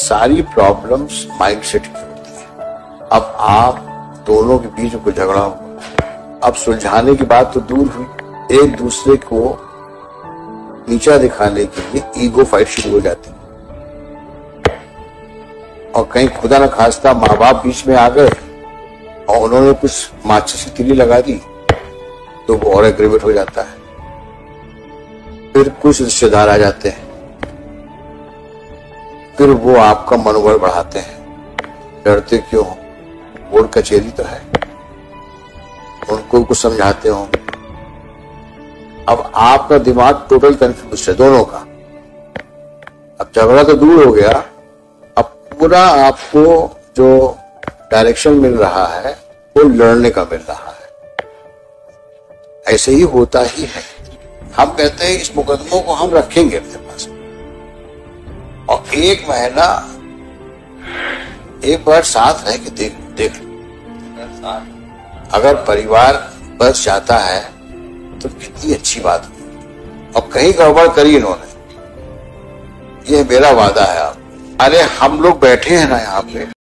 सारी problems mindset की होती है। अब आप दोनों के बीच में कोई झगड़ा हुआ, अब सुलझाने की बात तो दूर हुई, एक दूसरे को नीचा दिखाने के लिए ईगो फाइट शुरू हो जाती है। और कहीं खुदा न खास्ता माँ बाप बीच में आ गए और उन्होंने कुछ माचिस की तीली लगा दी तो वो और एग्रीवेट हो जाता है। फिर कुछ रिश्तेदार आ जाते हैं, फिर वो आपका मनोबल बढ़ाते हैं। डरते क्यों हो? कोर्ट कचहरी तो है, उनको कुछ समझाते हो। अब आपका दिमाग टोटल कंफ्यूज है दोनों का। अब झगड़ा तो दूर हो गया, अब पूरा आपको जो डायरेक्शन मिल रहा है वो लड़ने का मिल रहा है। ऐसे ही होता ही है। हम कहते हैं इस मुकदमों को हम रखेंगे अपने पास और एक महीना एक बार साथ रह के देख लो। अगर परिवार बस जाता है तो कितनी अच्छी बात हुई। अब कहीं गड़बड़ करी इन्होंने, ये मेरा वादा है। आप अरे हम लोग बैठे हैं ना यहाँ पे,